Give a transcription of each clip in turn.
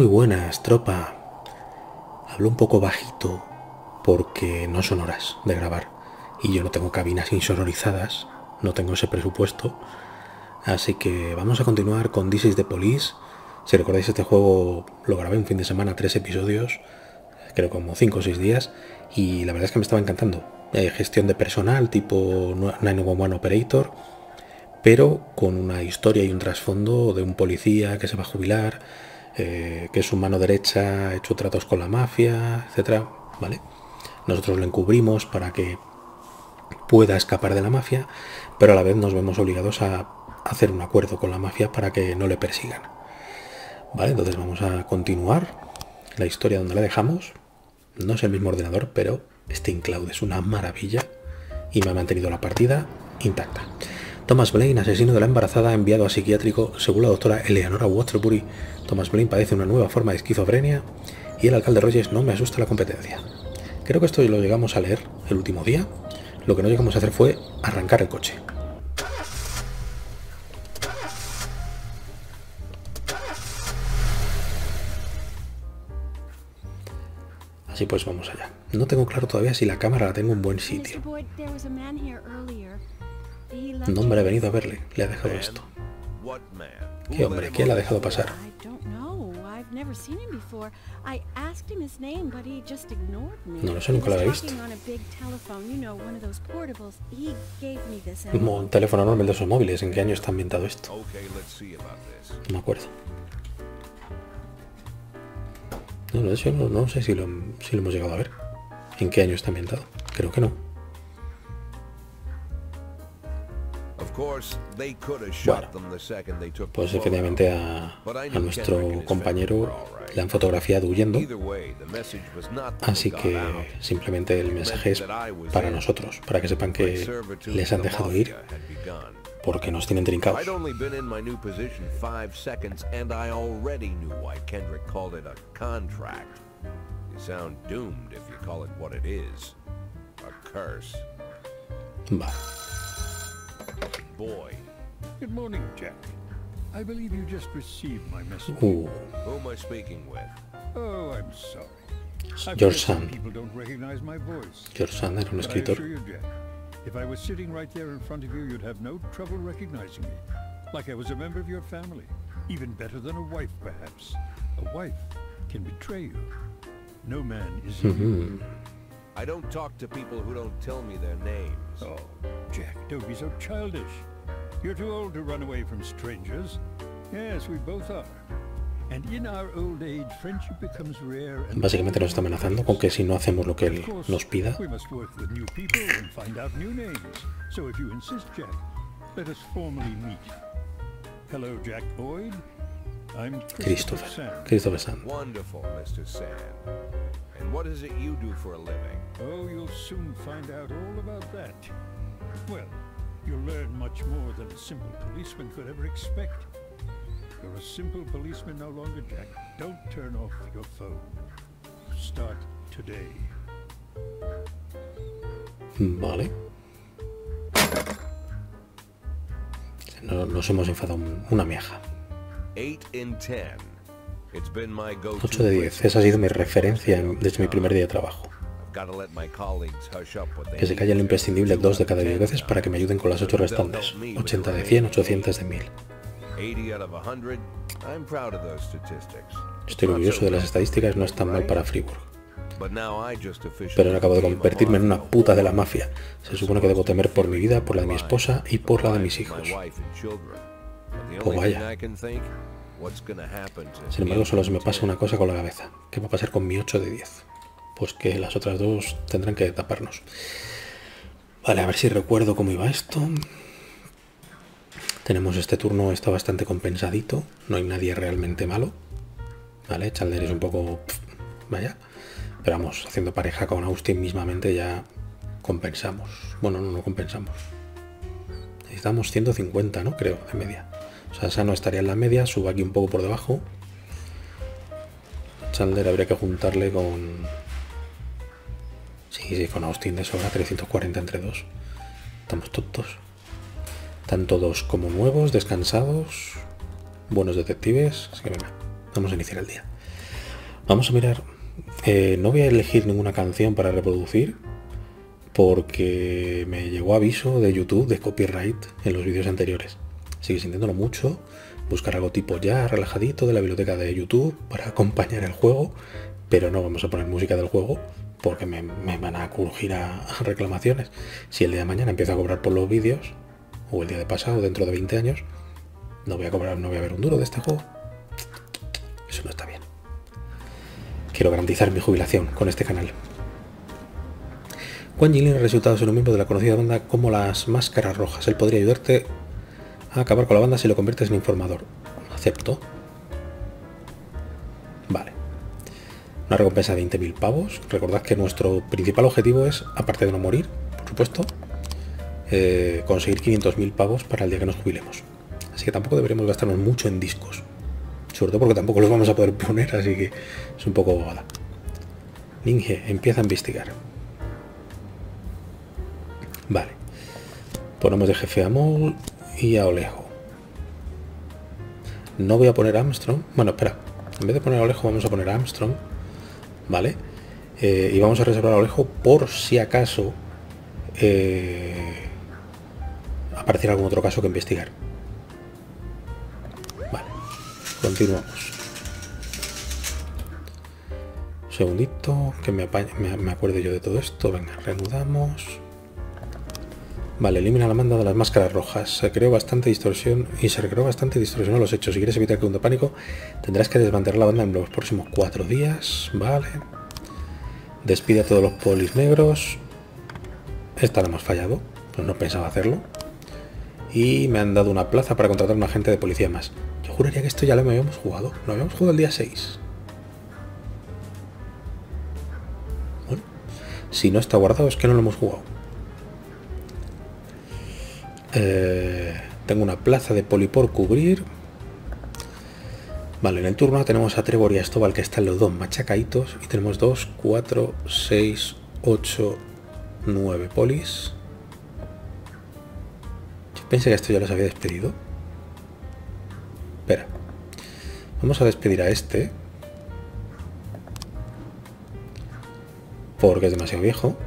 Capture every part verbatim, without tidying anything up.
Muy buenas, tropa. Hablo un poco bajito porque no son horas de grabar y yo no tengo cabinas insonorizadas, no tengo ese presupuesto. Así que vamos a continuar con This is the Police. Si recordáis, este juego lo grabé un fin de semana, tres episodios, creo como cinco o seis días, y la verdad es que me estaba encantando. Eh, gestión de personal tipo nueve uno uno Operator, pero con una historia y un trasfondo de un policía que se va a jubilar, eh, que es su mano derecha, ha hecho tratos con la mafia, etcétera, ¿vale? Nosotros lo encubrimos para que pueda escapar de la mafia, pero a la vez nos vemos obligados a hacer un acuerdo con la mafia para que no le persigan. Vale, entonces vamos a continuar la historia donde la dejamos. No es el mismo ordenador, pero Steam Cloud es una maravilla y me ha mantenido la partida intacta. Thomas Blaine, asesino de la embarazada, enviado a psiquiátrico. Según la doctora Eleanora Waterbury, Thomas Blaine padece una nueva forma de esquizofrenia y el alcalde Rogers no me asusta la competencia. Creo que esto lo llegamos a leer el último día. Lo que no llegamos a hacer fue arrancar el coche. Así pues, vamos allá. No tengo claro todavía si la cámara la tengo en buen sitio. Un hombre ha venido a verle. Le ha dejado esto. ¿Qué hombre? ¿Quién le ha dejado pasar? No lo sé, nunca lo había visto. Un teléfono enorme de esos móviles. ¿En qué año está ambientado esto? No me acuerdo. No, no, eso no, no sé si lo, si lo hemos llegado a ver. ¿En qué año está ambientado? Creo que no. Bueno, pues efectivamente a, a nuestro compañero le han fotografiado huyendo. Así que simplemente el mensaje es para nosotros, para que sepan que les han dejado ir porque nos tienen trincados. Vale. Boy. Good morning, Jack. I believe you just received my message. Uh. Who am I speaking with? Oh, I'm sorry. George Sand. People don't recognize my voice. George Sand era un escritor. You, Jack, if I was sitting right there in front of you, you'd have no trouble recognizing me. Like I was a member of your family. Even better than a wife, perhaps. A wife can betray you. No man is immune. I don't talk to people who don't tell me their names. Oh, Jack, don't be so childish. You're too old to run away from strangers. Yes, we both are. And in our old age, friendship becomes rare. Básicamente nos está amenazando con que si no hacemos lo que él nos pida. We must work with new people and find out new names. So if you insist, Jack, let us formally meet. Hello, Jack Boyd. I'm Christopher Sand. Christopher Sand. Wonderful, Mister Sand. And what is it you do for a living? Oh, you'll soon find out all about that. Well, you'll learn much more than a simple policeman could ever expect. You're a simple policeman no longer, Jack. Don't turn off your phone. Start today. Vale. Nos hemos enfadado una miaja. ocho de diez. Esa ha sido mi referencia desde mi primer día de trabajo. Que se calle el imprescindible dos de cada diez veces para que me ayuden con las ocho restantes. ochenta de cien, ochocientos de mil. Estoy orgulloso de las estadísticas, no es tan mal para Friburg. Pero no acabo de convertirme en una puta de la mafia. Se supone que debo temer por mi vida, por la de mi esposa y por la de mis hijos. Pues vaya. Sin embargo, solo se me pasa una cosa con la cabeza. ¿Qué va a pasar con mi ocho de diez? Pues que las otras dos tendrán que taparnos. Vale, a ver si recuerdo cómo iba esto. Tenemos este turno, está bastante compensadito. No hay nadie realmente malo. Vale, Chandler es un poco... Pff, vaya. Pero vamos, haciendo pareja con Austin mismamente ya compensamos. Bueno, no, no compensamos. Necesitamos ciento cincuenta, ¿no? Creo, de media. O sea, Sano estaría en la media, subo aquí un poco por debajo. Chandler habría que juntarle con... Sí, sí, con Austin de sobra, trescientos cuarenta entre dos. Estamos tontos. Están todos como nuevos, descansados, buenos detectives. Así que venga, vamos a iniciar el día. Vamos a mirar. Eh, no voy a elegir ninguna canción para reproducir porque me llegó aviso de YouTube de copyright en los vídeos anteriores. Así que sintiéndolo mucho, buscar algo tipo ya relajadito de la biblioteca de YouTube para acompañar el juego, pero no vamos a poner música del juego porque me, me van a crujir a, a reclamaciones. Si el día de mañana empiezo a cobrar por los vídeos, o el día de pasado, dentro de veinte años, no voy a cobrar, no voy a ver un duro de este juego. Eso no está bien. Quiero garantizar mi jubilación con este canal. Quan Yilin ha resultado ser un miembro de la conocida banda como las Máscaras Rojas. Él podría ayudarte a acabar con la banda si lo conviertes en informador. Acepto. Vale. Una recompensa de veinte mil pavos. Recordad que nuestro principal objetivo es, aparte de no morir, por supuesto, eh, conseguir quinientos mil pavos para el día que nos jubilemos. Así que tampoco deberemos gastarnos mucho en discos. Sobre todo porque tampoco los vamos a poder poner, así que es un poco bobada. Ninge, empieza a investigar. Vale. Ponemos de jefe a Maul y a Olejo. No voy a poner a Armstrong. Bueno, espera. En vez de poner a Olejo vamos a poner a Armstrong. Vale. Eh, y vamos a reservar a Olejo por si acaso eh, apareciera algún otro caso que investigar. Continuamos. Un segundito, que me, apañe, me, me acuerde yo de todo esto. Venga, reanudamos. Vale, elimina la banda de las Máscaras Rojas. Se creó bastante distorsión y se recreó bastante distorsión a los hechos. Si quieres evitar que hunda pánico, tendrás que desmantelar la banda en los próximos cuatro días. Vale. Despide a todos los polis negros. Esta la hemos fallado, pues no pensaba hacerlo. Y me han dado una plaza para contratar a un agente de policía más. Yo juraría que esto ya lo habíamos jugado. Lo habíamos jugado el día seis. Bueno, si no está guardado es que no lo hemos jugado. Eh, tengo una plaza de poli por cubrir. Vale, en el turno tenemos a Trevor y a Stovall, que están los dos machacaditos. Y tenemos dos, cuatro, seis, ocho, nueve polis. Yo pensé que esto ya los había despedido. Espera. Vamos a despedir a este. Porque es demasiado viejo.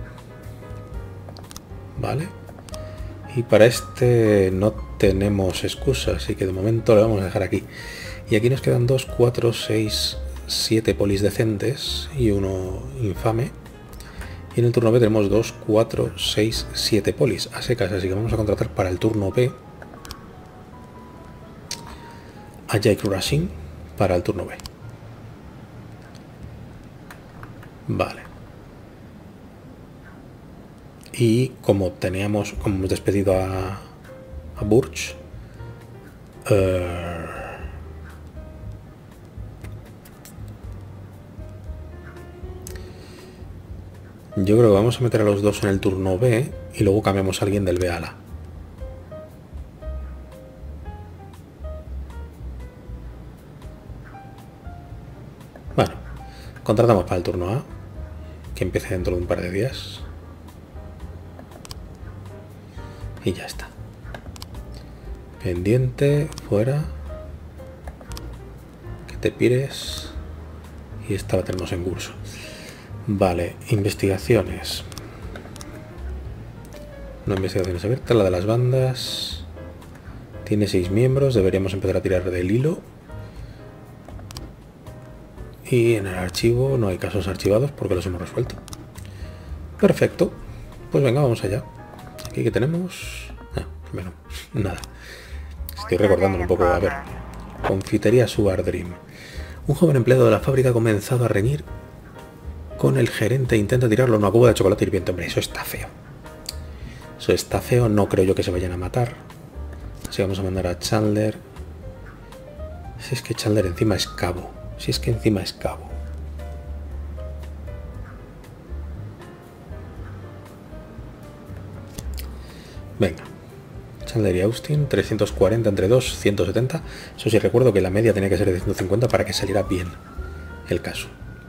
Vale. Y para este no tenemos excusa, así que de momento lo vamos a dejar aquí. Y aquí nos quedan dos, cuatro, seis, siete polis decentes y uno infame. Y en el turno B tenemos dos, cuatro, seis, siete polis a secas, así que vamos a contratar para el turno B a Jake Rushing para el turno B. Vale. Y como teníamos, como hemos despedido a, a Burch, uh, yo creo que vamos a meter a los dos en el turno B y luego cambiamos a alguien del B a la. Bueno, contratamos para el turno A, que empiece dentro de un par de días. Y ya está. Pendiente, fuera. Que te pires. Y esta la tenemos en curso. Vale, investigaciones. No investigaciones abiertas, la de las bandas. Tiene seis miembros, deberíamos empezar a tirar del hilo. Y en el archivo no hay casos archivados porque los hemos resuelto. Perfecto. Pues venga, vamos allá. Aquí que tenemos... Ah, bueno, nada. Estoy recordándolo un poco. A ver. Confitería Sugar Dream. Un joven empleado de la fábrica ha comenzado a reñir con el gerente e intenta tirarlo en una cuba de chocolate hirviente. Hombre, eso está feo. Eso está feo. No creo yo que se vayan a matar. Así que vamos a mandar a Chandler. Si es que Chandler encima es cabo. Si es que encima es cabo. Venga. Chandler y Austin, trescientos cuarenta entre dos, ciento setenta. Eso sí, recuerdo que la media tenía que ser de ciento cincuenta para que saliera bien el caso.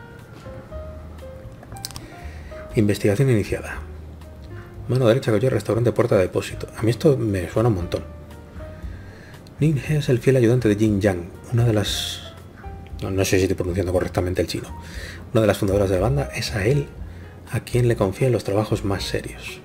Investigación iniciada. Mano derecha que yo, restaurante Puerta de Depósito. A mí esto me suena un montón. Ning He es el fiel ayudante de Jin Yang, una de las No, no sé si estoy pronunciando correctamente el chino. Una de las fundadoras de la banda es a él a quien le confía en los trabajos más serios.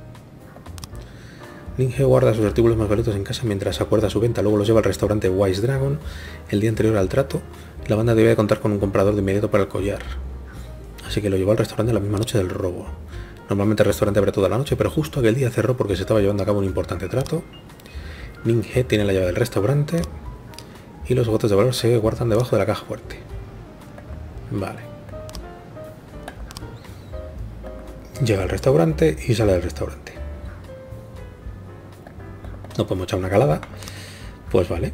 Ning-He guarda sus artículos más valiosos en casa mientras acuerda su venta, luego los lleva al restaurante Wise Dragon. El día anterior al trato, la banda debía contar con un comprador de inmediato para el collar. Así que lo llevó al restaurante la misma noche del robo. Normalmente el restaurante abre toda la noche, pero justo aquel día cerró porque se estaba llevando a cabo un importante trato. Ning-He tiene la llave del restaurante y los botes de valor se guardan debajo de la caja fuerte. Vale. Llega al restaurante y sale del restaurante. No podemos echar una calada. Pues vale.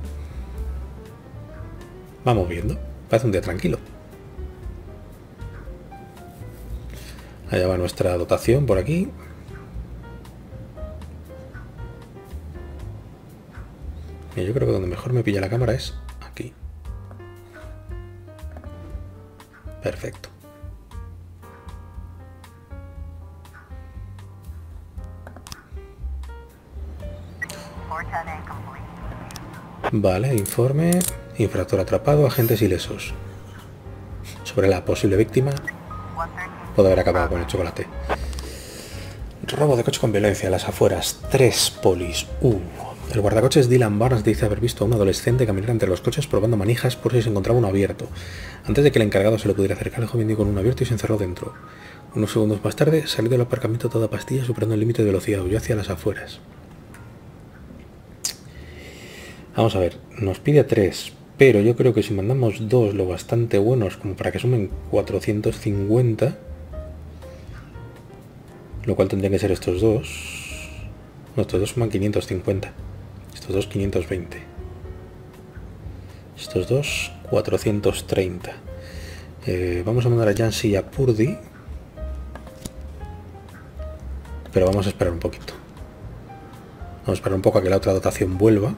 Vamos viendo. Parece un día tranquilo. Allá va nuestra dotación por aquí. Y yo creo que donde mejor me pilla la cámara es aquí. Perfecto. Vale, informe. Infractor atrapado, agentes ilesos. Sobre la posible víctima. Puedo haber acabado con el chocolate. Robo de coche con violencia a las afueras. Tres polis. Uh. El guardacoches Dylan Barnes dice haber visto a un adolescente caminar entre los coches probando manijas por si se encontraba uno abierto. Antes de que el encargado se le pudiera acercar, el joven dio con uno abierto y se encerró dentro. Unos segundos más tarde, salió del aparcamiento a toda pastilla, superando el límite de velocidad, huyó hacia las afueras. Vamos a ver, nos pide tres, pero yo creo que si mandamos dos lo bastante buenos como para que sumen cuatrocientos cincuenta, lo cual tendrían que ser estos dos. No, estos dos suman quinientos cincuenta. Estos dos quinientos veinte. Estos dos cuatrocientos treinta. Eh, vamos a mandar a Jansi y a Purdy. Pero vamos a esperar un poquito. Vamos a esperar un poco a que la otra dotación vuelva.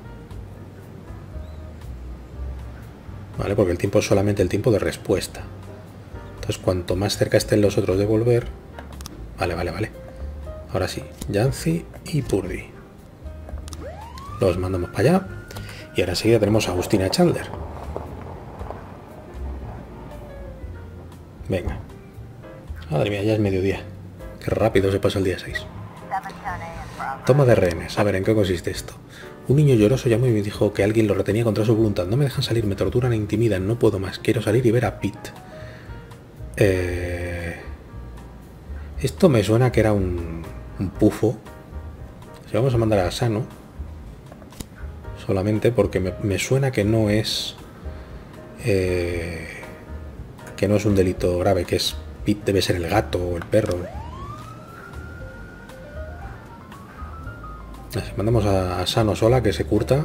Vale, porque el tiempo es solamente el tiempo de respuesta. Entonces cuanto más cerca estén los otros de volver. Vale, vale, vale. Ahora sí, Jansi y Purdy. Los mandamos para allá. Y ahora enseguida tenemos a Agustina Chandler. Venga. Madre mía, ya es mediodía. Qué rápido se pasa el día seis. Toma de rehenes. A ver, ¿en qué consiste esto? Un niño lloroso llamó y me dijo que alguien lo retenía contra su voluntad. No me dejan salir, me torturan e intimidan. No puedo más. Quiero salir y ver a Pete. Eh... Esto me suena que era un, un pufo. Si vamos a mandar a Sano. Solamente porque me, me suena que no es... Eh, que no es un delito grave, que es... Pete debe ser el gato o el perro. Así, mandamos a, a Sano sola, que se curta.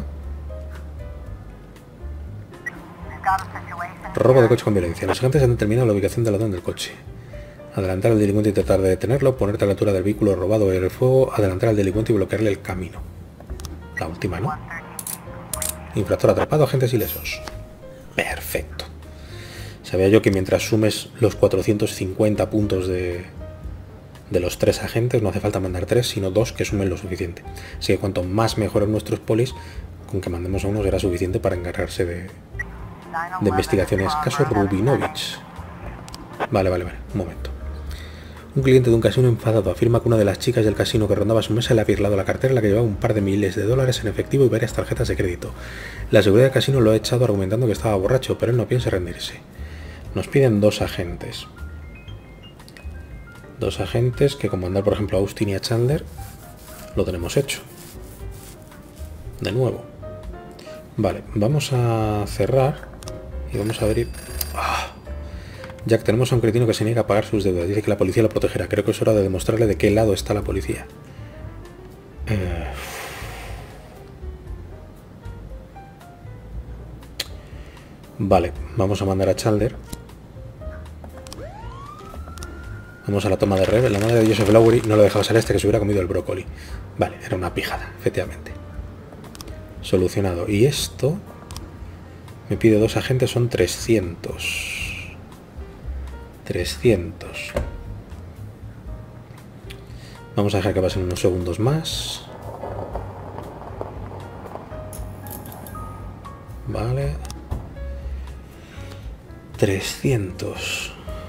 Robo de coche con violencia. Los agentes han determinado la ubicación del ladrón del coche. Adelantar al delincuente y tratar de detenerlo. Ponerte a la altura del vehículo robado y el fuego. Adelantar al delincuente y bloquearle el camino. La última, ¿no? Infractor atrapado, agentes ilesos. Perfecto. Sabía yo que mientras sumes los cuatrocientos cincuenta puntos de... de los tres agentes, no hace falta mandar tres, sino dos que sumen lo suficiente. Así que cuanto más mejoren nuestros polis, con que mandemos a uno será suficiente para encargarse de, de investigaciones. Caso Rubinovich. Vale, vale, vale. Un momento. Un cliente de un casino enfadado afirma que una de las chicas del casino que rondaba su mesa le ha birlado la cartera en la que llevaba un par de miles de dólares en efectivo y varias tarjetas de crédito. La seguridad del casino lo ha echado argumentando que estaba borracho, pero él no piensa rendirse. Nos piden dos agentes. Dos agentes que, como mandar por ejemplo a Austin y a Chandler, lo tenemos hecho. De nuevo. Vale, vamos a cerrar y vamos a abrir... ¡Ah! Jack, tenemos a un cretino que se niega a pagar sus deudas. Dice que la policía lo protegerá. Creo que es hora de demostrarle de qué lado está la policía. Eh... Vale, vamos a mandar a Chandler. Vamos a la toma de Rev. La madre de Joseph Lowry no lo dejaba ser este que se hubiera comido el brócoli. Vale, era una pijada, efectivamente. Solucionado. Y esto... Me pide dos agentes, son trescientos. trescientos. Vamos a dejar que pasen unos segundos más. Vale. trescientos.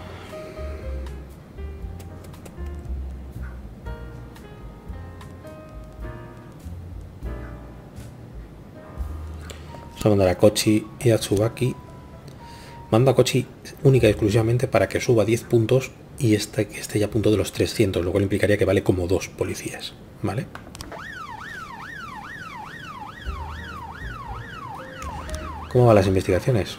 Vamos a mandar a Kochi y a Tsubaki. Mando a Kochi única y exclusivamente para que suba diez puntos y este, esté ya a punto de los trescientos, lo cual implicaría que vale como dos policías, ¿vale? ¿Cómo van las investigaciones?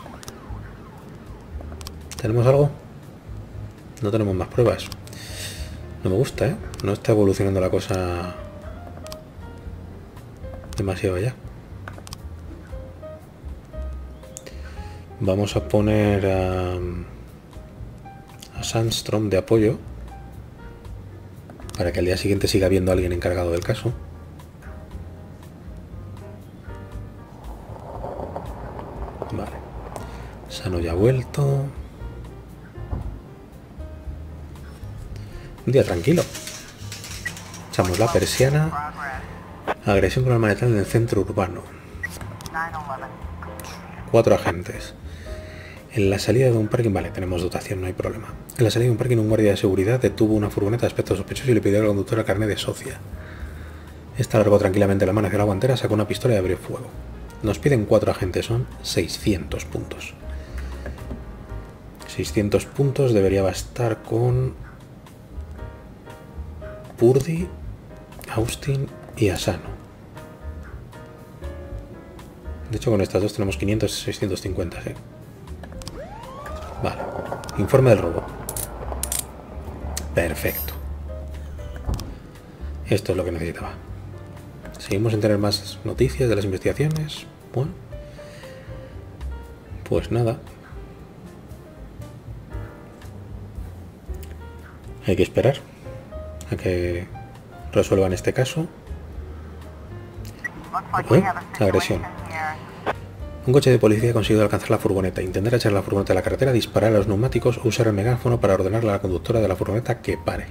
¿Tenemos algo? No tenemos más pruebas. No me gusta, ¿eh? No está evolucionando la cosa demasiado allá. Vamos a poner a, a Sandstrom de apoyo para que al día siguiente siga habiendo alguien encargado del caso. Vale. Sano ya ha vuelto. Un día tranquilo. Echamos la persiana. Agresión con arma letal en el centro urbano. Cuatro agentes. En la salida de un parking... Vale, tenemos dotación, no hay problema. En la salida de un parking, un guardia de seguridad detuvo una furgoneta de aspecto sospechoso y le pidió al conductor el carnet de socia. Esta alargó tranquilamente la mano hacia la guantera, sacó una pistola y abrió fuego. Nos piden cuatro agentes, son seiscientos puntos. seiscientos puntos debería bastar con Purdy, Austin y Asano. De hecho, con estas dos tenemos quinientos y seiscientos cincuenta, ¿sí? Vale. Informe del robo. Perfecto. Esto es lo que necesitaba. Seguimos sin tener más noticias de las investigaciones. Bueno. Pues nada. Hay que esperar a que resuelvan este caso. ¿Eh? Agresión. Un coche de policía ha conseguido alcanzar la furgoneta, intentar echar la furgoneta a la carretera, disparar a los neumáticos o usar el megáfono para ordenarle a la conductora de la furgoneta que pare.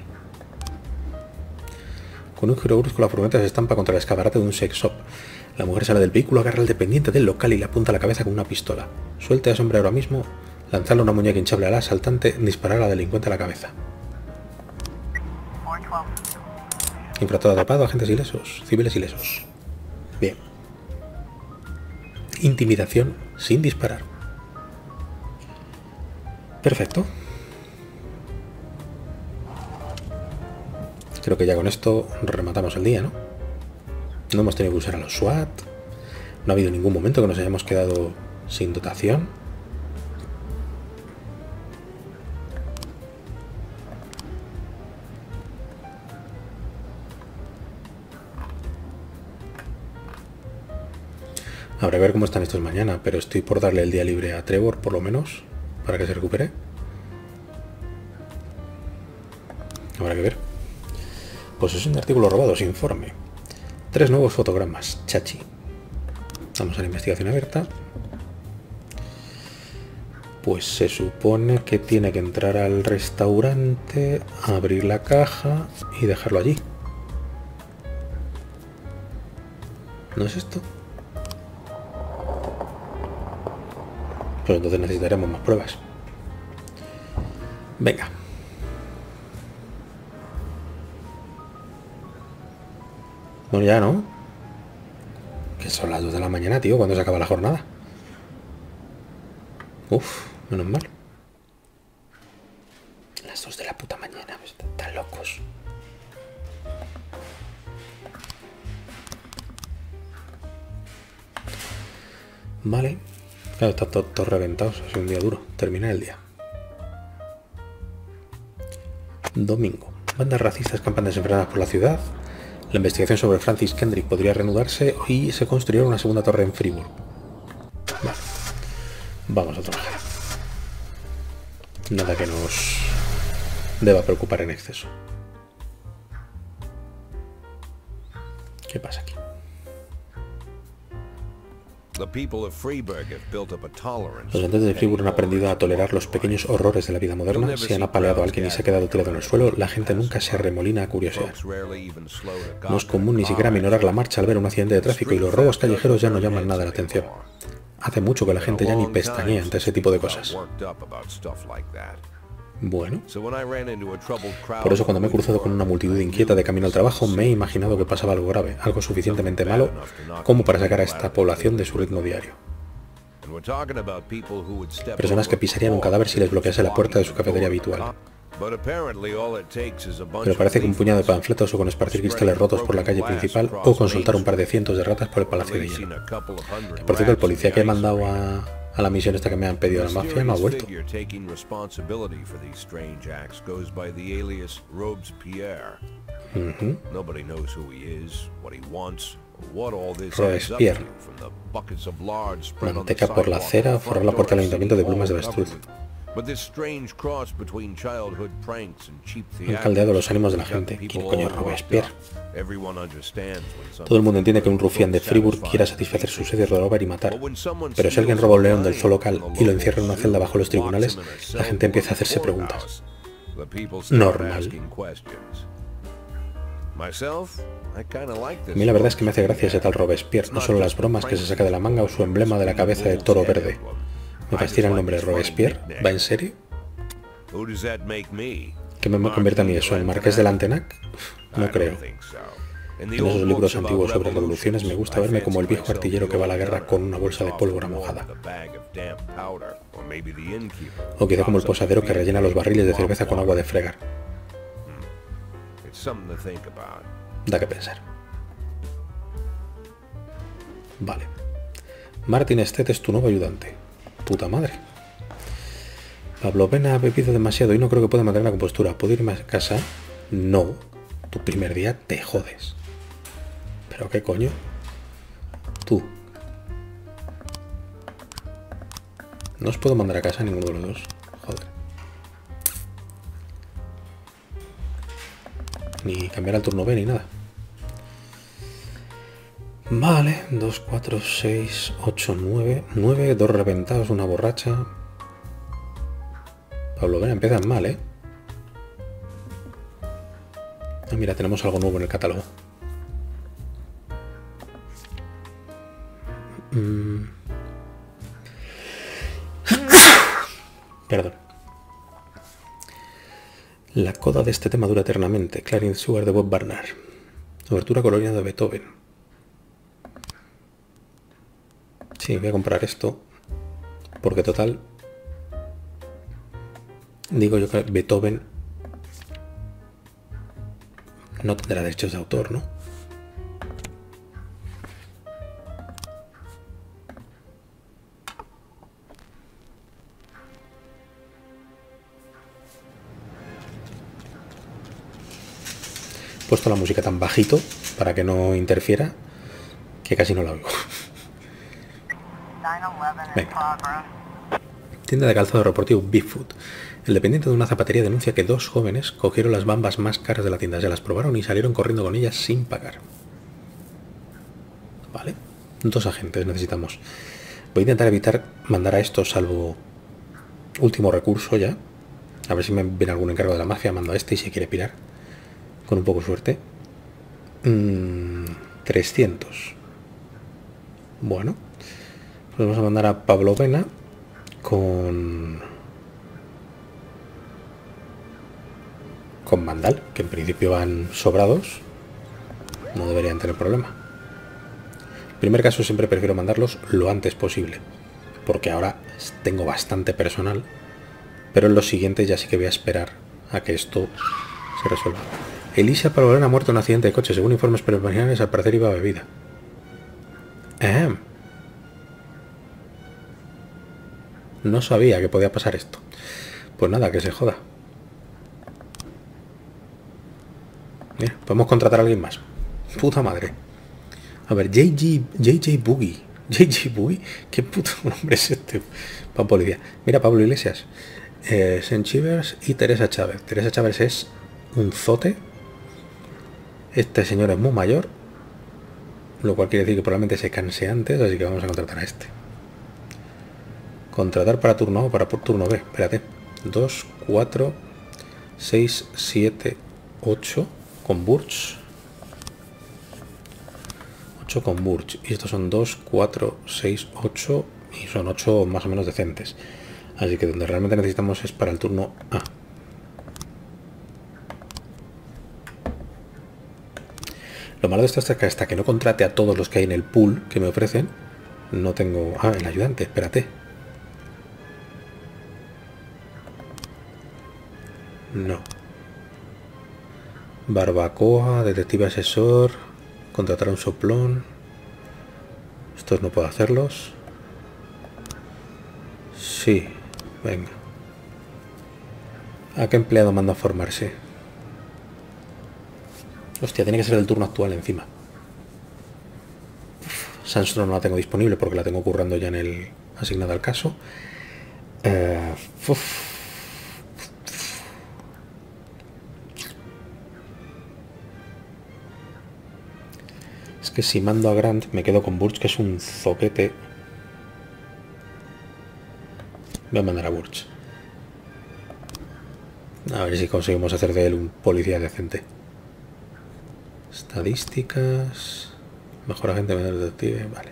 Con un giro brusco la furgoneta se estampa contra el escaparate de un sex shop. La mujer sale del vehículo, agarra al dependiente del local y le apunta a la cabeza con una pistola. Suelte a ese hombre ahora mismo, lanzarle una muñeca hinchable al asaltante, disparar al delincuente a la cabeza. Infractor atrapado, agentes ilesos, civiles ilesos. Bien. Intimidación sin disparar. Perfecto. Creo que ya con esto rematamos el día, ¿no? No hemos tenido que usar a los SWAT. No ha habido ningún momento que nos hayamos quedado sin dotación. Habrá que ver cómo están estos mañana, pero estoy por darle el día libre a Trevor, por lo menos, para que se recupere. Habrá que ver. Posesión de artículos robados, informe. Tres nuevos fotogramas, chachi. Vamos a la investigación abierta. Pues se supone que tiene que entrar al restaurante, abrir la caja y dejarlo allí. ¿No es esto? Pues entonces necesitaremos más pruebas. Venga. Bueno, ya, ¿no? Que son las dos de la mañana, tío, cuando se acaba la jornada. Uf, menos mal. Las dos de la puta mañana, pues, están locos. Vale. Claro, está todo, todo reventado, ha sido un día duro. Termina el día. Domingo. Bandas racistas campan desenfrenadas por la ciudad. La investigación sobre Francis Kendrick podría reanudarse y se construirá una segunda torre en Friburgo. Vale. Vamos a trabajar. Nada que nos deba preocupar en exceso. ¿Qué pasa aquí? Los habitantes de Friburgo han aprendido a tolerar los pequeños horrores de la vida moderna. Si han apaleado a alguien y se ha quedado tirado en el suelo, la gente nunca se arremolina a curiosear. No es común ni siquiera minorar la marcha al ver un accidente de tráfico y los robos callejeros ya no llaman nada la atención. Hace mucho que la gente ya ni pestañea ante ese tipo de cosas. Bueno. Por eso cuando me he cruzado con una multitud inquieta de camino al trabajo, me he imaginado que pasaba algo grave, algo suficientemente malo como para sacar a esta población de su ritmo diario. Personas que pisarían un cadáver si les bloquease la puerta de su cafetería habitual. Pero parece que un puñado de panfletos o con esparcir cristales rotos por la calle principal o con soltar un par de cientos de ratas por el Palacio de Hielo. Que, por cierto, el policía que he mandado a, a la misión esta que me han pedido a la mafia me ha vuelto. Uh-huh. Robespierre. Manteca por la acera, forrar la puerta del ayuntamiento de plumas de avestruz. Han caldeado los ánimos de la gente. ¿Quién coño es Robespierre? Todo el mundo entiende que un rufián de Fribourg quiera satisfacer su sed de robar y matar. Pero si alguien roba un león del zoo local y lo encierra en una celda bajo los tribunales, la gente empieza a hacerse preguntas. Normal. A mí la verdad es que me hace gracia ese tal Robespierre, no solo las bromas que se saca de la manga o su emblema de la cabeza de toro verde. Me fascina el nombre Robespierre. ¿Va en serio? ¿Qué me convierte a mí eso? ¿El Marqués de Lantenac? No creo. En esos libros antiguos sobre revoluciones me gusta verme como el viejo artillero que va a la guerra con una bolsa de pólvora mojada. O quizá como el posadero que rellena los barriles de cerveza con agua de fregar. Da que pensar. Vale. Martin Stedt es tu nuevo ayudante. Puta madre. Pavlovena ha bebido demasiado y no creo que pueda mantener la compostura. ¿Puedo irme a casa? No. Tu primer día te jodes. ¿Pero qué coño? Tú. No os puedo mandar a casa a ninguno de los dos. Joder. Ni cambiar al turno B ni nada. Vale, dos, cuatro, seis, ocho, nueve. nueve, dos reventados, una borracha. Pavlovena empieza mal, ¿eh? Ah, mira, tenemos algo nuevo en el catálogo. Mm. Perdón. La coda de este tema dura eternamente. Clarín Sugar de Bob Barnard. Obertura colorida de Beethoven. Sí, voy a comprar esto. Porque total... Digo yo que Beethoven no tendrá derechos de autor, ¿no? He puesto la música tan bajito para que no interfiera que casi no la oigo. Venga. Tienda de calzado deportivo Bigfoot. El dependiente de una zapatería denuncia que dos jóvenes cogieron las bambas más caras de la tienda, se las probaron y salieron corriendo con ellas sin pagar. Vale. Dos agentes necesitamos. Voy a intentar evitar mandar a estos, salvo último recurso ya. A ver si me viene algún encargo de la mafia, mando a este y se quiere pirar. Con un poco de suerte. Mm, trescientos. Bueno. Pues vamos a mandar a Pavlovena con... con Mandal, que en principio van sobrados. No deberían tener problema. En primer caso siempre prefiero mandarlos lo antes posible, porque ahora tengo bastante personal, pero en los siguientes ya sí que voy a esperar a que esto se resuelva. Elisa Pavlovena ha muerto en un accidente de coche. Según informes preliminares, al parecer iba bebida. Eh. No sabía que podía pasar esto. Pues nada, que se joda. Mira, podemos contratar a alguien más. Puta madre. A ver, J J Boogie. J J Boogie. ¿Qué puto nombre es este? Para policía. Mira, Pablo Iglesias. Eh, Sen Chivers y Teresa Chávez. Teresa Chávez es un zote. Este señor es muy mayor. Lo cual quiere decir que probablemente se canse antes. Así que vamos a contratar a este. Contratar para turno A o para turno B. Espérate. dos, cuatro, seis, siete, ocho. Con Burch. ocho con Burch. Y estos son dos, cuatro, seis, ocho Y son ocho más o menos decentes. Así que donde realmente necesitamos es para el turno A. Lo malo de esto es que hasta que no contrate a todos los que hay en el pool que me ofrecen, no tengo... Ah, el ayudante, espérate. No. Barbacoa, detective asesor, contratar a un soplón. Estos no puedo hacerlos. Sí, venga. ¿A qué empleado manda a formarse? Hostia, tiene que ser el turno actual encima. Sandstorm no la tengo disponible porque la tengo currando ya en el asignado al caso. Eh, es que si mando a Grant me quedo con Burch, que es un zoquete. Voy a mandar a Burch. A ver si conseguimos hacer de él un policía decente. Estadísticas. Mejor agente, menor detective. Vale.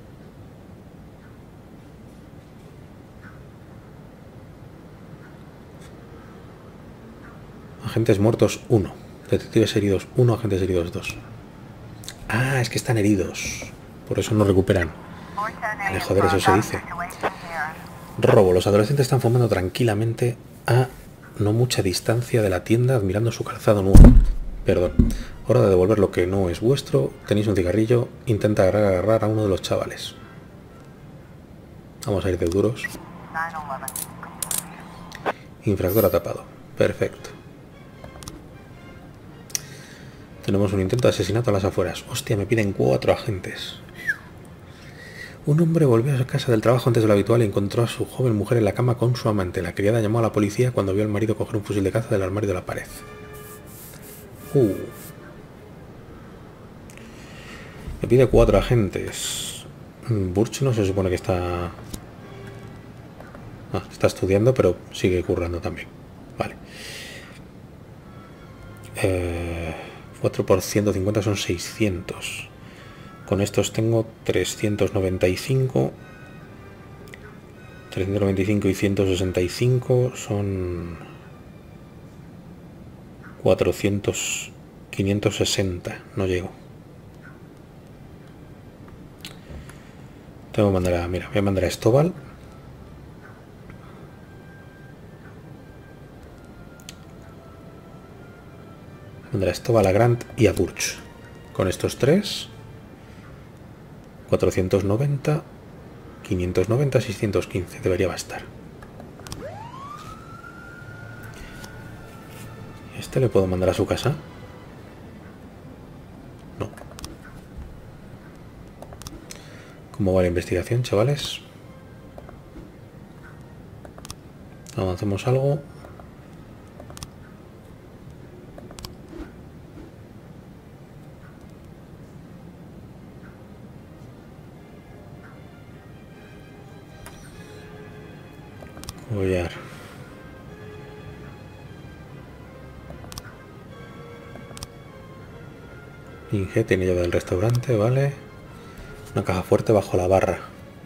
Agentes muertos uno. Detectives heridos uno. Agentes heridos dos. Ah, es que están heridos. Por eso no recuperan. Vale, joder, eso se dice. Robo. Los adolescentes están fumando tranquilamente a no mucha distancia de la tienda, admirando su calzado nuevo. Perdón. Hora de devolver lo que no es vuestro. Tenéis un cigarrillo. Intenta agarrar, agarrar a uno de los chavales. Vamos a ir de duros. Infractor atrapado. Perfecto. Tenemos un intento de asesinato a las afueras. Hostia, me piden cuatro agentes. Un hombre volvió a su casa del trabajo antes de lo habitual y encontró a su joven mujer en la cama con su amante. La criada llamó a la policía cuando vio al marido coger un fusil de caza del armario de la pared. Uh. Me pide cuatro agentes. Burch no se supone que está... Ah, está estudiando, pero sigue currando también. Vale. Eh, cuatro por ciento cincuenta son seiscientos. Con estos tengo trescientos noventa y cinco. trescientos noventa y cinco y ciento sesenta y cinco son... cuatrocientos... quinientos sesenta. No llego. Tengo que mandar a... Mira, voy a mandar a Stovall. Voy a mandar a Stovall, a Grant y a Burch. Con estos tres... cuatrocientos noventa... quinientos noventa, seiscientos quince. Debería bastar. ¿Este le puedo mandar a su casa? No. ¿Cómo va la investigación, chavales? ¿Avanzamos algo? Collar. Inge, tiene llave del restaurante, vale. Una caja fuerte bajo la barra.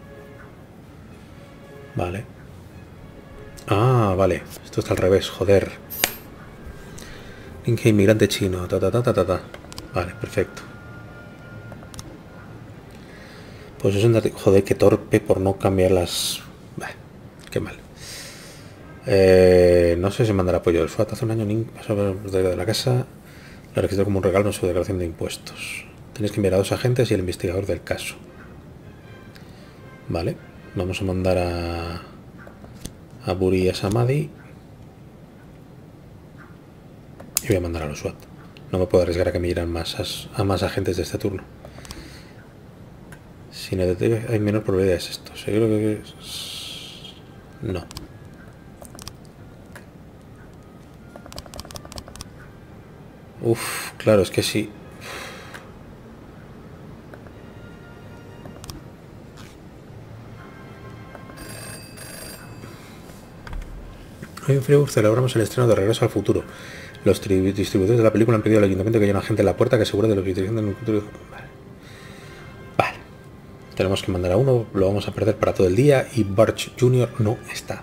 Vale. Ah, vale. Esto está al revés, joder. Inge, inmigrante chino. Ta, ta, ta, ta, ta, ta. Vale, perfecto. Pues es un... Joder, qué torpe por no cambiar las... Bah, qué mal. Eh, no sé si mandará apoyo del SWAT. Hace un año pasó de la casa. Lo registró como un regalo en su declaración de impuestos. Tenéis que enviar a dos agentes y el investigador del caso. Vale. Vamos a mandar a... a Buri y a Samadhi. Y voy a mandar a los SWAT. No me puedo arriesgar a que me irán más a más agentes de este turno. Sin el detective hay menor probabilidad de esto. Seguro que... es... No. Uf, claro, es que sí. Hoy en Friburgo celebramos el estreno de Regreso al Futuro. Los distribuidores de la película han pedido al ayuntamiento que haya una gente en la puerta que asegure de la utilización del futuro. Vale. Vale. Tenemos que mandar a uno, lo vamos a perder para todo el día y Barch junior no está.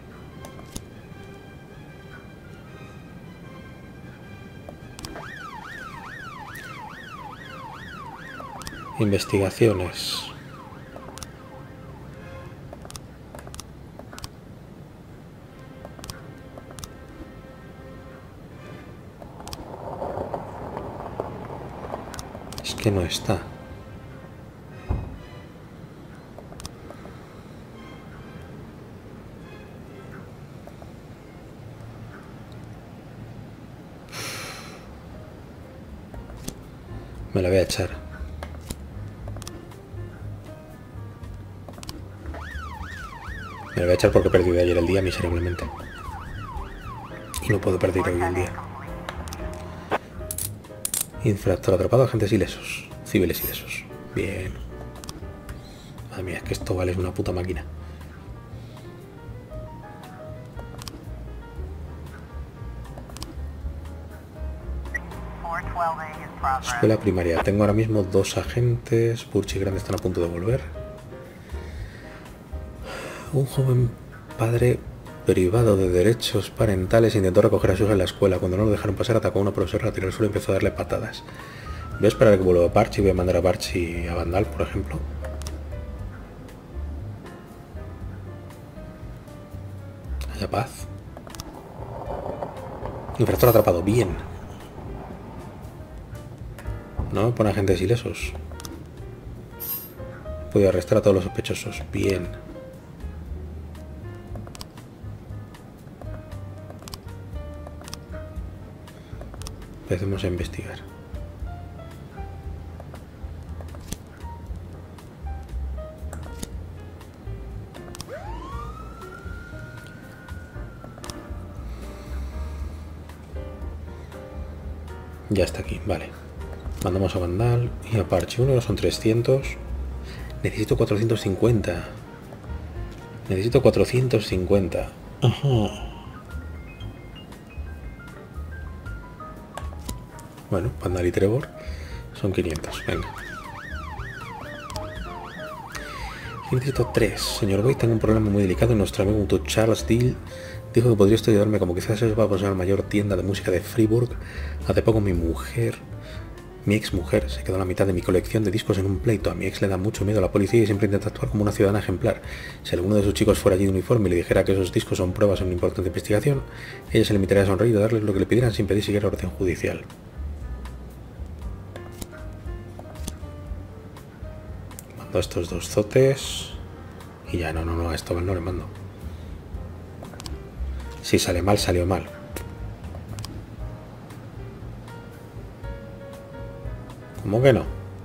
Investigaciones. Es que no está. Me la voy a echar. Me la voy a echar porque he perdido ayer el día miserablemente. Y no puedo perder hoy el día. Infractor atrapado, agentes ilesos. Civiles ilesos. Bien. Madre mía, es que esto vale una puta máquina. Escuela primaria. Tengo ahora mismo dos agentes. Burch y Grande están a punto de volver. Un joven padre privado de derechos parentales intentó recoger a su hija en la escuela. Cuando no lo dejaron pasar, atacó a una profesora, la tiró al suelo y empezó a darle patadas. Voy a esperar a que vuelva a Barch y voy a mandar a Barch y a Vandal, por ejemplo. Haya paz. Infractor atrapado. Bien. No me pone agentes ilesos. Puedo arrestar a todos los sospechosos. Bien. Empecemos a investigar. Ya está aquí, vale. Mandamos a Vandal y a Parche. Uno son trescientos. Necesito cuatrocientos cincuenta. Necesito cuatrocientos cincuenta. Ajá. Bueno, Vandal y Trevor son quinientos. Venga. Necesito tres. Señor Boyd, tengo un problema muy delicado. Nuestro amigo Charles Deal dijo que podría usted ayudarme, como quizás eso va a pasar a la mayor tienda de música de Friburg. Hace poco mi mujer, mi ex mujer, se quedó la mitad de mi colección de discos en un pleito. A mi ex le da mucho miedo a la policía y siempre intenta actuar como una ciudadana ejemplar. Si alguno de sus chicos fuera allí de uniforme y le dijera que esos discos son pruebas en una importante investigación, ella se limitaría a sonreír y darles lo que le pidieran sin pedir siquiera orden judicial. Mando a estos dos zotes y ya, no, no, no, a esto no le mando. Si sale mal, salió mal. ¿Cómo que no?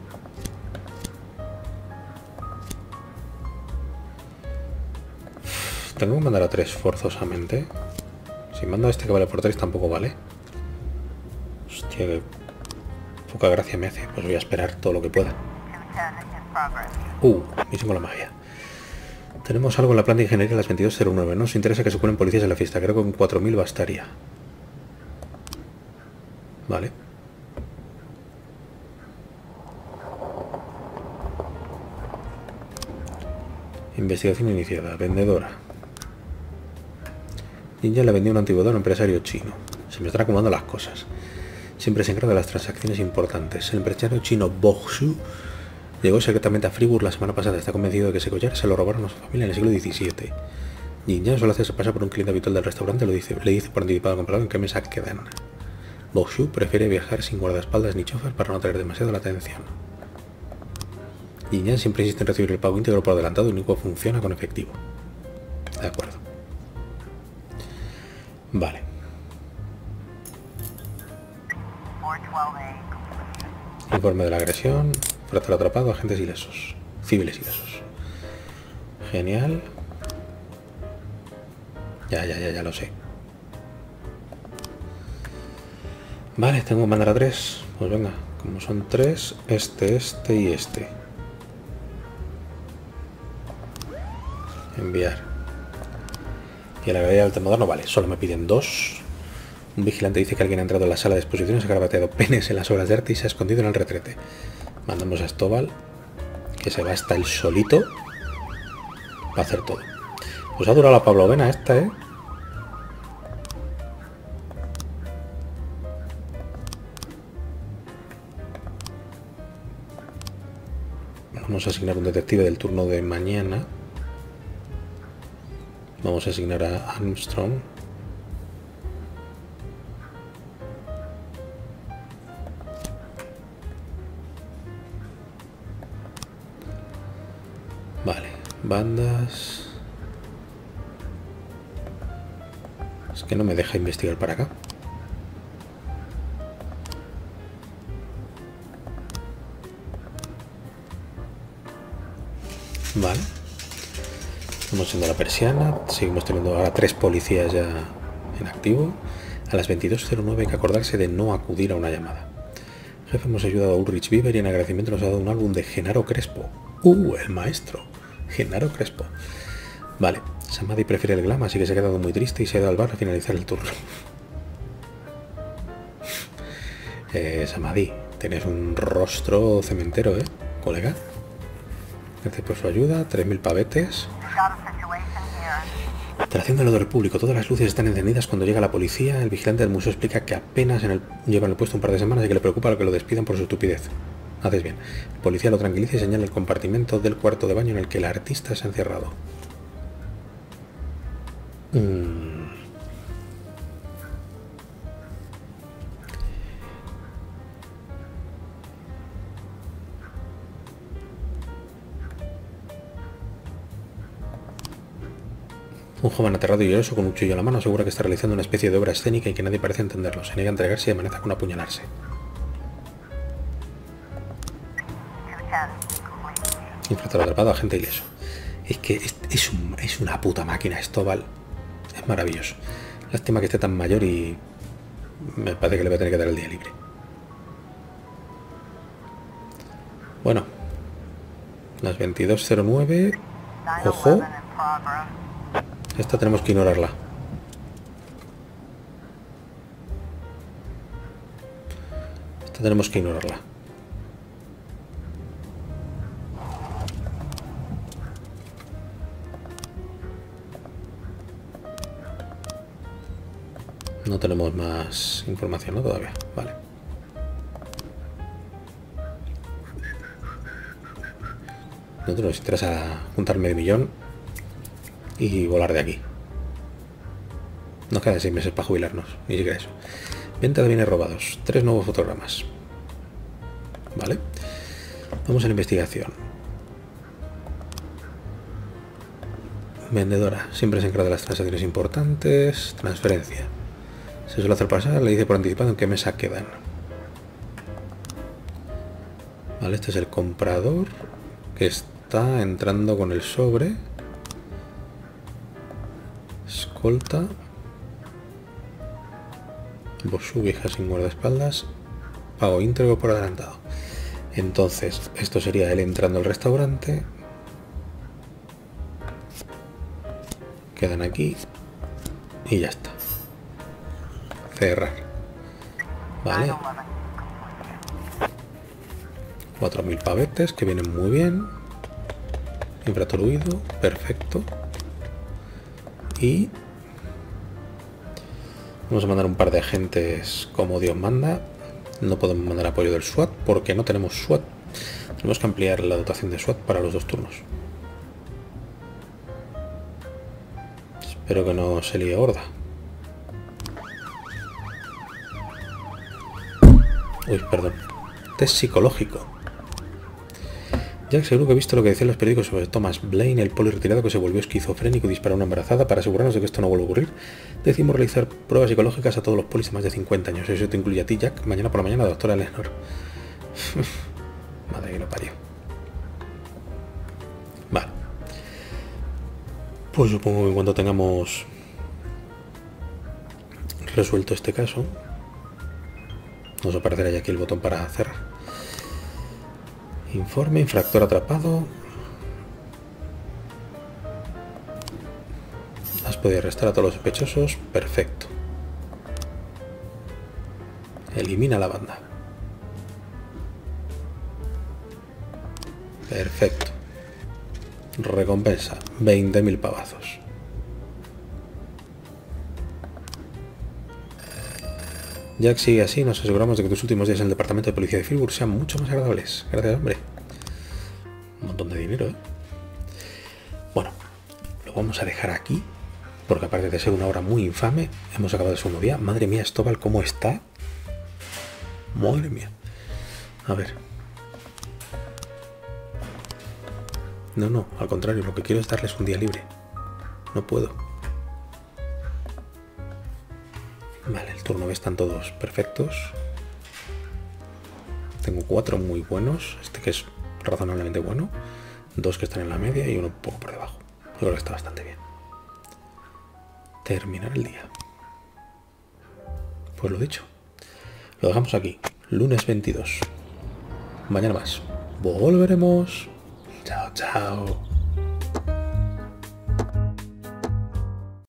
Tengo que mandar a tres forzosamente. Si mando a este que vale por tres tampoco vale. Hostia, que poca gracia me hace. Pues voy a esperar todo lo que pueda. Uh, misión con la magia. Tenemos algo en la planta de ingeniería a las veintidós cero nueve. No nos interesa que se cuelen policías en la fiesta. Creo que con cuatro mil bastaría. Vale. Investigación iniciada. Vendedora. Ninja le vendió un antiguo a un empresario chino. Se me están acumulando las cosas. Siempre se encarga de las transacciones importantes. El empresario chino Boxu llegó secretamente a Friburg la semana pasada. Está convencido de que ese collar se lo robaron a su familia en el siglo diecisiete. Ninja suele hacerse pasar por un cliente habitual del restaurante. Lo dice, le dice por anticipado al comprador en qué mesa quedan. Boxu prefiere viajar sin guardaespaldas ni chofer para no atraer demasiado la atención. Ninja siempre insiste en recibir el pago íntegro por adelantado y único funciona con efectivo. De acuerdo. Vale. Informe de la agresión. Fractor atrapado, agentes ilesos. Civiles ilesos. Genial. Ya, ya, ya, ya lo sé. Vale, tengo que mandar a tres. Pues venga, como son tres, este, este y este. Enviar. Y a la galería de arte moderno, vale, solo me piden dos. Un vigilante dice que alguien ha entrado en la sala de exposiciones, ha grabateado penes en las obras de arte y se ha escondido en el retrete. Mandamos a Stovall, que se va hasta el solito para hacer todo. Pues ha durado la pavlovena esta, ¿eh? Vamos a asignar un detective del turno de mañana. Vamos a asignar a Armstrong. Vale, bandas. Es que no me deja investigar para acá. Vale. Estamos yendo a la persiana. Seguimos teniendo ahora tres policías ya en activo. A las veintidós cero nueve hay que acordarse de no acudir a una llamada. Jefe, hemos ayudado a Ulrich Bieber y en agradecimiento nos ha dado un álbum de Genaro Crespo. Uh, el maestro. Genaro Crespo. Vale. Samadhi prefiere el glam, así que se ha quedado muy triste y se ha ido al bar a finalizar el turno. eh, Samadhi, tienes un rostro cementero, ¿eh, colega? Gracias por su ayuda. tres mil pavetes. Trasciende lo del público. Todas las luces están encendidas cuando llega la policía. El vigilante del museo explica que apenas en el, lleva en el puesto un par de semanas y que le preocupa lo que lo despidan por su estupidez. Haces bien. El policía lo tranquiliza y señala el compartimento del cuarto de baño en el que el artista se ha encerrado. Mm. Un joven aterrado y lloroso con un cuchillo en la mano asegura que está realizando una especie de obra escénica y que nadie parece entenderlo. Se niega a entregarse y amenaza con apuñalarse. Infractor atrapado, agente ileso. Es que es, es, un, es una puta máquina esto, Val. Es maravilloso. Lástima que esté tan mayor y me parece que le voy a tener que dar el día libre. Bueno. Las veintidós cero nueve. Ojo. Esta tenemos que ignorarla. Esta tenemos que ignorarla. No tenemos más información, ¿no? Todavía. Vale. Nosotros nos interesa juntar medio millón y volar de aquí. Nos quedan seis meses para jubilarnos, ni siquiera eso. Venta de bienes robados. Tres nuevos fotogramas. Vale. Vamos a la investigación. Vendedora. Siempre se encarga de las transacciones importantes. Transferencia. Se suele hacer pasar, le dice por anticipado en qué mesa quedan. Vale, este es el comprador que está entrando con el sobre. Escolta. Bosu vieja sin guardaespaldas. Pago íntegro por adelantado. Entonces, esto sería él entrando al restaurante. Quedan aquí. Y ya está. Cerrar. Vale. cuatro mil pavetes que vienen muy bien. Infractor huido. Perfecto. Y vamos a mandar un par de agentes como Dios manda. No podemos mandar apoyo del SWAT porque no tenemos SWAT. Tenemos que ampliar la dotación de SWAT para los dos turnos. Espero que no se líe gorda. Uy, perdón. Test psicológico. Jack seguro que he visto lo que decían los periódicos sobre Thomas Blaine, el poli retirado que se volvió esquizofrénico y disparó a una embarazada. Para asegurarnos de que esto no vuelva a ocurrir, decimos realizar pruebas psicológicas a todos los polis de más de cincuenta años. Eso te incluye a ti, Jack. Mañana por la mañana, doctora Eleanor. Madre que lo parió. Vale. Pues supongo que cuando tengamos resuelto este caso, nos aparecerá ya aquí el botón para cerrar. Informe, infractor atrapado. Has podido arrestar a todos los sospechosos. Perfecto. Elimina la banda. Perfecto. Recompensa, veinte mil pavazos. Jack sigue así, nos aseguramos de que tus últimos días en el departamento de policía de Philbur sean mucho más agradables. Gracias, hombre. Un montón de dinero, ¿eh? Bueno, lo vamos a dejar aquí, porque aparte de ser una hora muy infame, hemos acabado el segundo día. Madre mía, Stovall, ¿cómo está? Madre mía. A ver. No, no, al contrario, lo que quiero es darles un día libre. No puedo. Vale, el turno B están todos perfectos. Tengo cuatro muy buenos. Este que es razonablemente bueno. Dos que están en la media y uno un poco por debajo. Yo creo que está bastante bien. Terminar el día. Pues lo dicho. Lo dejamos aquí. Lunes veintidós. Mañana más. Volveremos. Chao, chao.